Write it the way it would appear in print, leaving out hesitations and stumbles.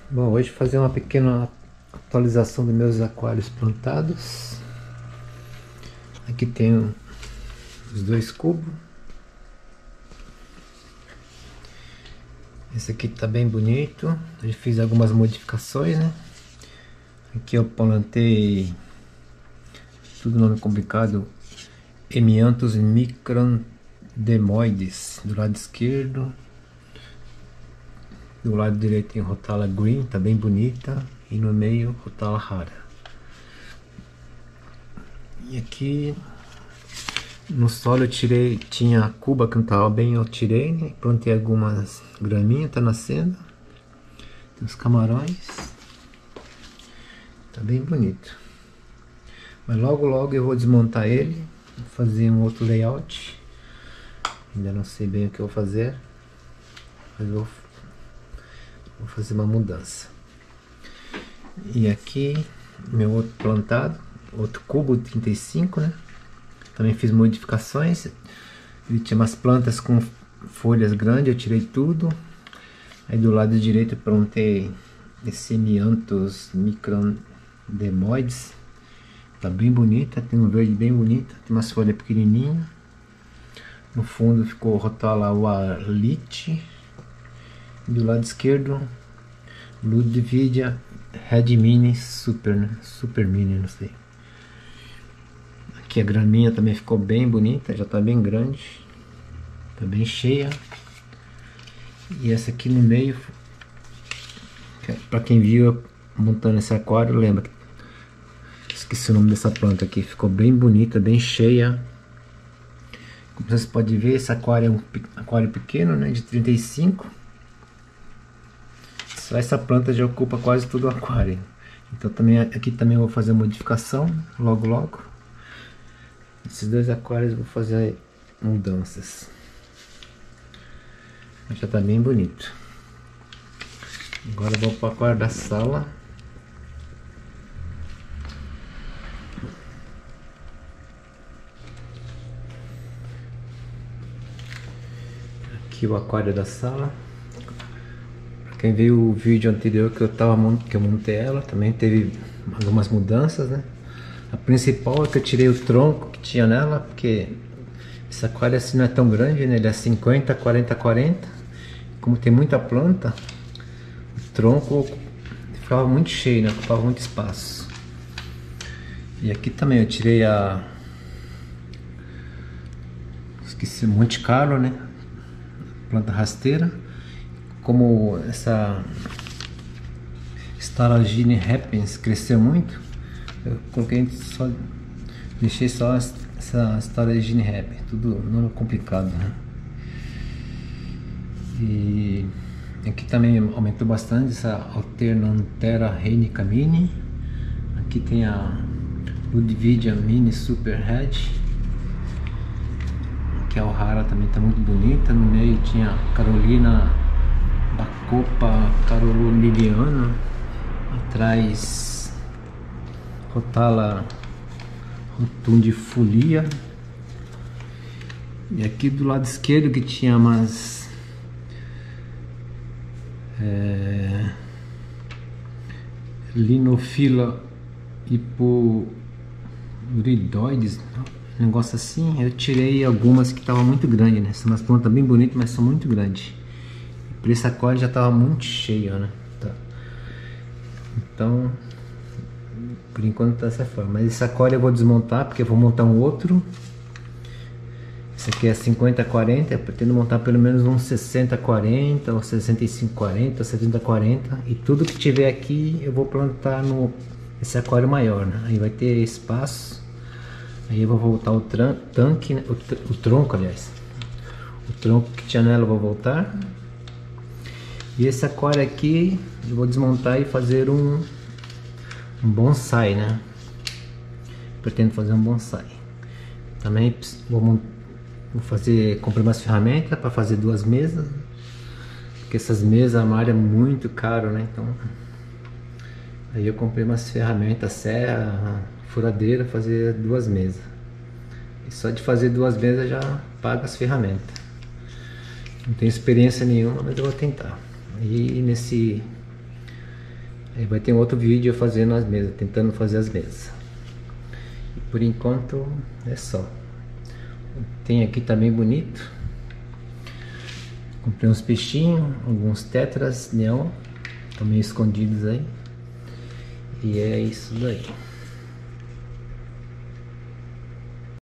Bom, hoje vou fazer uma pequena atualização dos meus aquários plantados. Aqui tem os dois cubos. Esse aqui tá bem bonito. Eu fiz algumas modificações, né? Aqui eu plantei, tudo nome complicado, Hemianthus microdemoides do lado esquerdo. Do lado direito tem Rotala green, tá bem bonita, e no meio Rotala rara. E aqui no solo eu tirei, tinha a cuba que não estava bem, eu tirei, né? Plantei algumas graminhas, tá nascendo. Tem os camarões, tá bem bonito. Mas logo logo eu vou desmontar ele, vou fazer um outro layout. Ainda não sei bem o que eu vou fazer, mas vou fazer uma mudança. E aqui meu outro plantado, outro cubo 35, né? Também fiz modificações. Ele tinha umas plantas com folhas grandes, eu tirei tudo. Aí do lado direito eu plantei esse Hemianthus microdemoides. Tá bem bonita, tem um verde bem bonito, tem umas folhas pequenininhas. No fundo ficou Rotala walite. Do lado esquerdo, Ludwigia Red Mini Super, né? Super Mini, não sei. Aqui a graminha também ficou bem bonita, já está bem grande, está bem cheia. E essa aqui no meio, para quem viu eu montando esse aquário, lembra? Esqueci o nome dessa planta aqui, ficou bem bonita, bem cheia. Como vocês podem ver, esse aquário é um aquário pequeno, né, de 35. Só essa planta já ocupa quase todo o aquário. Então também aqui também eu vou fazer modificação logo. Esses dois aquários eu vou fazer mudanças. Mas já tá bem bonito. Agora eu vou para o aquário da sala. Aqui o aquário da sala. Quem viu o vídeo anterior que eu montei ela, também teve algumas mudanças, né? A principal é que eu tirei o tronco que tinha nela, porque esse aquário assim não é tão grande, né? Ele é 50, 40, 40. Como tem muita planta, o tronco ficava muito cheio, né? Ocupava muito espaço. E aqui também eu tirei esqueci, Monte Carlo, né? Planta rasteira. Como essa Stalagyne repens cresceu muito, eu coloquei só, deixei só essa Stalagyne repens, tudo nome complicado, né? E aqui também aumentou bastante essa Alternanthera rhenica mini. Aqui tem a Ludwigia mini super red. Aqui a O'Hara também está muito bonita. No meio tinha a Carolina da Copa Caroliniana, atrás Rotala rotundifolia, e aqui do lado esquerdo que tinha umas Linofila hipouridoides, negócio assim. Eu tirei algumas que estavam muito grandes, né? São umas plantas bem bonitas, mas são muito grandes. Por esse aquário já estava muito cheio, né? Tá. Então, por enquanto tá dessa forma. Mas esse aquário eu vou desmontar, porque eu vou montar um outro. Esse aqui é 50-40, eu pretendo montar pelo menos uns 60-40, ou 65-40, ou 70-40. E tudo que tiver aqui eu vou plantar nesse aquário maior, né? Aí vai ter espaço. Aí eu vou voltar o tanque, né? O tronco, aliás. O tronco que tinha nela eu vou voltar. E esse aquário aqui eu vou desmontar e fazer um bonsai, né? Pretendo fazer um bonsai. Também vou comprei umas ferramentas para fazer duas mesas, porque essas mesas a malha é muito caro, né? Então aí eu comprei umas ferramentas, serra, furadeira, fazer duas mesas. E só de fazer duas mesas já paga as ferramentas. Não tenho experiência nenhuma, mas eu vou tentar. E Aí vai ter um outro vídeo eu fazendo as mesas, tentando fazer as mesas. E por enquanto é só. Tem aqui também bonito. Comprei uns peixinhos, alguns tetras neon, estão meio escondidos aí. E é isso daí.